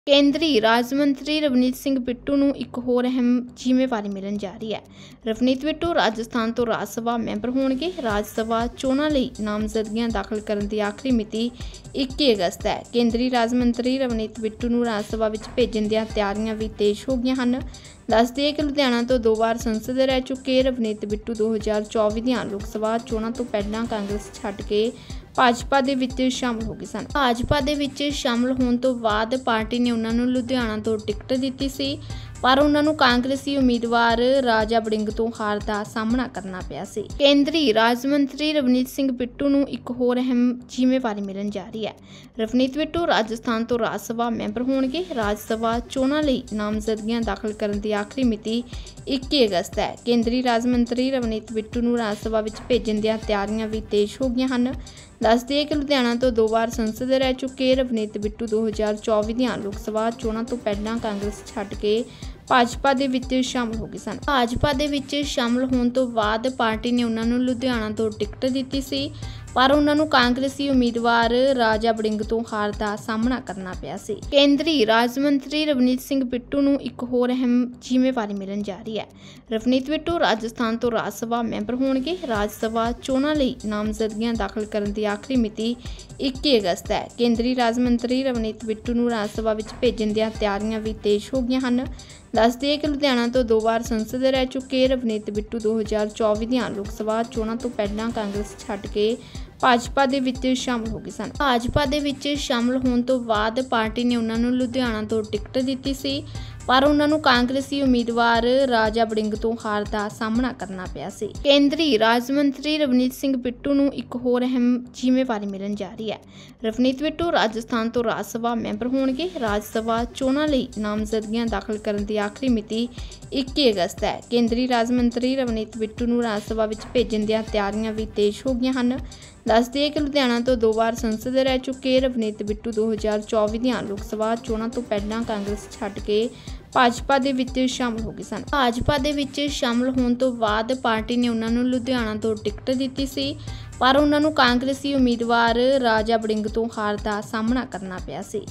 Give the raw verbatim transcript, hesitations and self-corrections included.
ਕੇਂਦਰੀ ਰਾਜ ਮੰਤਰੀ ਰਵਨੀਤ ਸਿੰਘ ਬਿੱਟੂ ਨੂੰ ਇੱਕ ਹੋਰ ਅਹਿਮ ਜ਼ਿੰਮੇਵਾਰੀ ਮਿਲਣ ਜਾ ਰਹੀ ਹੈ। ਰਵਨੀਤ ਬਿੱਟੂ ਰਾਜਸਥਾਨ ਤੋਂ ਰਾਜ ਸਭਾ ਮੈਂਬਰ ਹੋਣਗੇ। ਰਾਜ ਸਭਾ ਚੋਣਾਂ ਲਈ ਨਾਮਜ਼ਦਗੀਆਂ ਦਾਖਲ ਕਰਨ ਦੀ ਆਖਰੀ ਮਿਤੀ ਇੱਕੀ ਅਗਸਤ ਹੈ। ਕੇਂਦਰੀ ਰਾਜ ਮੰਤਰੀ ਰਵਨੀਤ ਬਿੱਟੂ ਨੂੰ ਰਾਜ ਸਭਾ ਵਿੱਚ ਭੇਜਣ ਦੀਆਂ ਤਿਆਰੀਆਂ ਵੀ ਤੇਜ਼ ਹੋ ਗਈਆਂ ਹਨ। ਦੱਸ ਦਈਏ ਕਿ ਲੁਧਿਆਣਾ ਤੋਂ ਦੋ ਵਾਰ ਸੰਸਦ ਰਹਿ ਚੁੱਕੇ ਰਵਨੀਤ ਬਿੱਟੂ ਦੋ ਹਜ਼ਾਰ ਚੌਵੀ ਦੀਆਂ ਲੋਕ ਸਭਾ ਚੋਣਾਂ ਤੋਂ ਪਹਿਲਾਂ ਕਾਂਗਰਸ ਛੱਡ ਕੇ ਭਾਜਪਾ ਦੇ ਵਿੱਚ ਸ਼ਾਮਲ ਹੋ ਗਏ ਸਨ। ਭਾਜਪਾ ਦੇ ਵਿੱਚ ਸ਼ਾਮਲ ਹੋਣ ਤੋਂ ਬਾਅਦ ਪਾਰਟੀ ਨੇ ਉਹਨਾਂ ਨੂੰ ਲੁਧਿਆਣਾ ਤੋਂ ਟਿਕਟ ਦਿੱਤੀ ਸੀ, ਪਰ ਉਹਨਾਂ ਨੂੰ ਕਾਂਗਰਸੀ ਉਮੀਦਵਾਰ ਰਾਜਾ ਵੜਿੰਗ ਤੋਂ ਹਾਰ ਦਾ ਸਾਹਮਣਾ ਕਰਨਾ ਪਿਆ ਸੀ। ਕੇਂਦਰੀ ਰਾਜ ਮੰਤਰੀ ਰਵਨੀਤ ਸਿੰਘ ਬਿੱਟੂ ਨੂੰ ਇੱਕ ਹੋਰ ਅਹਿਮ ਜ਼ਿੰਮੇਵਾਰੀ ਮਿਲਣ ਜਾ ਰਹੀ ਹੈ। ਰਵਨੀਤ ਬਿੱਟੂ ਰਾਜਸਥਾਨ ਤੋਂ ਰਾਜ ਸਭਾ ਮੈਂਬਰ ਹੋਣਗੇ। ਰਾਜ ਸਭਾ ਚੋਣਾਂ ਲਈ ਨਾਮਜ਼ਦਗੀਆਂ ਦਾਖਲ ਕਰਨ ਦੀ ਆਖਰੀ ਮਿਤੀ ਇੱਕੀ ਅਗਸਤ ਹੈ। ਕੇਂਦਰੀ ਰਾਜ ਮੰਤਰੀ ਰਵਨੀਤ ਬਿੱਟੂ ਨੂੰ ਰਾਜ ਸਭਾ ਵਿੱਚ ਭੇਜਣ ਦੀਆਂ ਤਿਆਰੀਆਂ ਵੀ ਤੇਜ਼ ਹੋ ਗਈਆਂ ਹਨ। ਦੱਸ ਦਈਏ ਕਿ ਲੁਧਿਆਣਾ ਤੋਂ ਦੋ ਵਾਰ ਸੰਸਦ ਰਹਿ ਚੁੱਕੇ ਰਵਨੀਤ ਬਿੱਟੂ ਦੋ ਹਜ਼ਾਰ ਚੌਵੀ ਦੀਆਂ ਲੋਕ ਸਭਾ ਚੋਣਾਂ ਤੋਂ ਪਹਿਲਾਂ ਕਾਂਗਰਸ ਛੱਡ ਕੇ ਭਾਜਪਾ ਦੇ ਵਿੱਚ ਸ਼ਾਮਲ ਹੋ ਗਏ ਸਨ। ਭਾਜਪਾ ਦੇ ਵਿੱਚ ਸ਼ਾਮਲ ਹੋਣ ਤੋਂ ਬਾਅਦ ਪਾਰਟੀ ਨੇ ਉਹਨਾਂ ਨੂੰ ਲੁਧਿਆਣਾ ਤੋਂ ਟਿਕਟ ਦਿੱਤੀ ਸੀ, ਪਰ ਉਹਨਾਂ ਨੂੰ ਕਾਂਗਰਸੀ ਉਮੀਦਵਾਰ ਰਾਜਾ ਵੜਿੰਗ ਤੋਂ ਹਾਰ ਦਾ ਸਾਹਮਣਾ ਕਰਨਾ ਪਿਆ ਸੀ। ਕੇਂਦਰੀ ਰਾਜ ਮੰਤਰੀ ਰਵਨੀਤ ਸਿੰਘ ਬਿੱਟੂ ਨੂੰ ਇੱਕ ਹੋਰ ਅਹਿਮ ਜ਼ਿੰਮੇਵਾਰੀ ਮਿਲਣ ਜਾ ਰਹੀ ਹੈ। ਰਵਨੀਤ ਬਿੱਟੂ ਰਾਜਸਥਾਨ ਤੋਂ ਰਾਜ ਸਭਾ ਮੈਂਬਰ ਹੋਣਗੇ। ਰਾਜ ਸਭਾ ਚੋਣਾਂ ਲਈ ਨਾਮਜ਼ਦਗੀਆਂ ਦਾਖਲ ਕਰਨ ਦੀ ਆਖਰੀ ਮਿਤੀ ਇੱਕੀ ਅਗਸਤ ਹੈ। ਕੇਂਦਰੀ ਰਾਜ ਮੰਤਰੀ ਰਵਨੀਤ ਬਿੱਟੂ ਨੂੰ ਰਾਜ ਸਭਾ ਵਿੱਚ ਭੇਜਣ ਦੀਆਂ ਤਿਆਰੀਆਂ ਵੀ ਤੇਜ਼ ਹੋ ਗਈਆਂ ਹਨ। ਦੱਸ ਦਈਏ ਕਿ ਲੁਧਿਆਣਾ ਤੋਂ ਦੋ ਵਾਰ ਸੰਸਦ ਰਹਿ ਚੁੱਕੇ ਰਵਨੀਤ ਬਿੱਟੂ ਦੋ ਹਜ਼ਾਰ ਚੌਵੀ ਦੀਆਂ ਲੋਕ ਸਭਾ ਚੋਣਾਂ ਤੋਂ ਪਹਿਲਾਂ ਕਾਂਗਰਸ ਛੱਡ ਕੇ ਭਾਜਪਾ ਦੇ ਵਿੱਚ ਸ਼ਾਮਲ ਹੋ ਗਏ ਸਨ। ਭਾਜਪਾ ਦੇ ਵਿੱਚ ਸ਼ਾਮਲ ਹੋਣ ਤੋਂ ਬਾਅਦ ਪਾਰਟੀ ਨੇ ਉਹਨਾਂ ਨੂੰ ਲੁਧਿਆਣਾ ਤੋਂ ਟਿਕਟ ਦਿੱਤੀ ਸੀ, ਪਰ ਉਹਨਾਂ ਨੂੰ ਕਾਂਗਰਸੀ ਉਮੀਦਵਾਰ ਰਾਜਾ ਵੜਿੰਗ ਤੋਂ ਹਾਰ ਦਾ ਸਾਹਮਣਾ ਕਰਨਾ ਪਿਆ ਸੀ। ਕੇਂਦਰੀ ਰਾਜ ਮੰਤਰੀ ਰਵਨੀਤ ਸਿੰਘ ਬਿੱਟੂ ਨੂੰ ਇੱਕ ਹੋਰ ਅਹਿਮ ਜ਼ਿੰਮੇਵਾਰੀ ਮਿਲਣ ਜਾ ਰਹੀ ਹੈ। ਰਵਨੀਤ ਬਿੱਟੂ ਰਾਜਸਥਾਨ ਤੋਂ ਰਾਜ ਸਭਾ ਮੈਂਬਰ ਹੋਣਗੇ। ਰਾਜ ਸਭਾ ਚੋਣਾਂ ਲਈ ਨਾਮਜ਼ਦਗੀਆਂ ਦਾਖਲ ਕਰਨ ਦੀ ਆਖਰੀ ਮਿਤੀ ਇੱਕੀ ਅਗਸਤ ਹੈ। ਕੇਂਦਰੀ ਰਾਜ ਮੰਤਰੀ ਰਵਨੀਤ ਬਿੱਟੂ ਨੂੰ ਰਾਜ ਸਭਾ ਵਿੱਚ ਭੇਜਣ ਦੀਆਂ ਤਿਆਰੀਆਂ ਵੀ ਤੇਜ਼ ਹੋ ਗਈਆਂ ਹਨ। ਦੱਸ ਦਈਏ ਕਿ ਲੁਧਿਆਣਾ ਤੋਂ ਦੋ ਵਾਰ ਸੰਸਦ ਰਹਿ ਚੁੱਕੇ ਰਵਨੀਤ ਬਿੱਟੂ ਦੋ ਹਜ਼ਾਰ ਚੌਵੀ ਦੀਆਂ ਲੋਕ ਸਭਾ ਚੋਣਾਂ ਤੋਂ ਪਹਿਲਾਂ ਕਾਂਗਰਸ ਛੱਡ ਕੇ ਭਾਜਪਾ ਦੇ ਵਿੱਚ ਸ਼ਾਮਲ ਹੋ ਗਏ ਸਨ। ਭਾਜਪਾ ਦੇ ਵਿੱਚ ਸ਼ਾਮਲ ਹੋਣ ਤੋਂ ਬਾਅਦ ਪਾਰਟੀ ਨੇ ਉਹਨਾਂ ਨੂੰ ਲੁਧਿਆਣਾ ਤੋਂ ਟਿਕਟ ਦਿੱਤੀ ਸੀ, ਪਰ ਉਹਨਾਂ ਨੂੰ ਕਾਂਗਰਸੀ ਉਮੀਦਵਾਰ ਰਾਜਾ ਵੜਿੰਗ ਤੋਂ ਹਾਰ ਦਾ ਸਾਹਮਣਾ ਕਰਨਾ ਪਿਆ ਸੀ।